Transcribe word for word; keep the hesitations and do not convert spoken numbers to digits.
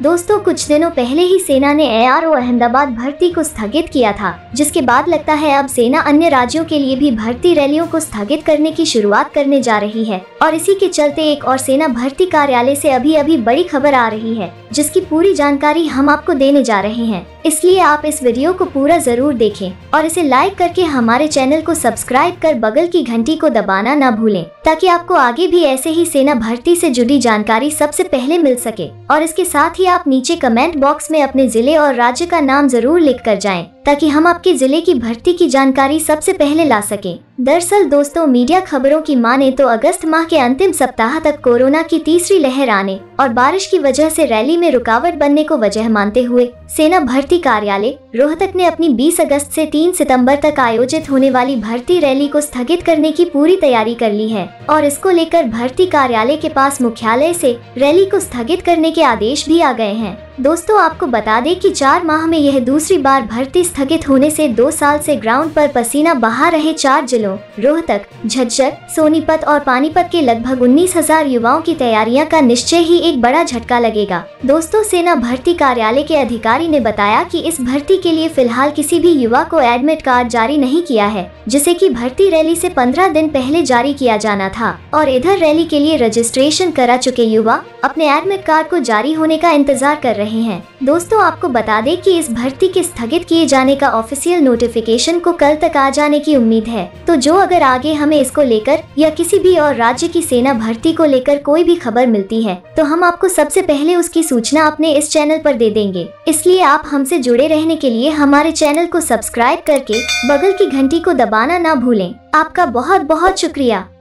दोस्तों कुछ दिनों पहले ही सेना ने ए आर ओ अहमदाबाद भर्ती को स्थगित किया था, जिसके बाद लगता है अब सेना अन्य राज्यों के लिए भी भर्ती रैलियों को स्थगित करने की शुरुआत करने जा रही है। और इसी के चलते एक और सेना भर्ती कार्यालय से अभी अभी बड़ी खबर आ रही है, जिसकी पूरी जानकारी हम आपको देने जा रहे हैं। इसलिए आप इस वीडियो को पूरा जरूर देखें और इसे लाइक करके हमारे चैनल को सब्सक्राइब कर बगल की घंटी को दबाना न भूलें, ताकि आपको आगे भी ऐसे ही सेना भर्ती से जुड़ी जानकारी सबसे पहले मिल सके। और इसके साथ ही आप नीचे कमेंट बॉक्स में अपने जिले और राज्य का नाम जरूर लिख कर जाएं, ताकि हम आपके जिले की भर्ती की जानकारी सबसे पहले ला सकें। दरअसल दोस्तों, मीडिया खबरों की माने तो अगस्त माह के अंतिम सप्ताह तक कोरोना की तीसरी लहर आने और बारिश की वजह से रैली में रुकावट बनने को वजह मानते हुए सेना भर्ती कार्यालय रोहतक ने अपनी बीस अगस्त से तीन सितंबर तक आयोजित होने वाली भर्ती रैली को स्थगित करने की पूरी तैयारी कर ली है। और इसको लेकर भर्ती कार्यालय के पास मुख्यालय से रैली को स्थगित करने के आदेश भी आ गए हैं। दोस्तों, आपको बता दें कि चार माह में यह दूसरी बार भर्ती स्थगित होने से दो साल से ग्राउंड पर पसीना बहा रहे चार जिलों रोहतक, झज्जर, सोनीपत और पानीपत के लगभग उन्नीस हजार युवाओं की तैयारियां का निश्चय ही एक बड़ा झटका लगेगा। दोस्तों, सेना भर्ती कार्यालय के अधिकारी ने बताया कि इस भर्ती के लिए फिलहाल किसी भी युवा को एडमिट कार्ड जारी नहीं किया है, जिसे कि भर्ती रैली से पंद्रह दिन पहले जारी किया जाना था। और इधर रैली के लिए रजिस्ट्रेशन करा चुके युवा अपने एडमिट कार्ड को जारी होने का इंतजार कर रहे हैं। दोस्तों, आपको बता दें कि इस भर्ती के स्थगित किए जाने का ऑफिशियल नोटिफिकेशन को कल तक आ जाने की उम्मीद है। तो जो अगर आगे हमें इसको लेकर या किसी भी और राज्य की सेना भर्ती को लेकर कोई भी खबर मिलती है, तो हम आपको सबसे पहले उसकी सूचना अपने इस चैनल पर दे देंगे। इसलिए आप हमसे जुड़े रहने के लिए हमारे चैनल को सब्सक्राइब करके बगल की घंटी को दबाना ना भूलें। आपका बहुत बहुत शुक्रिया।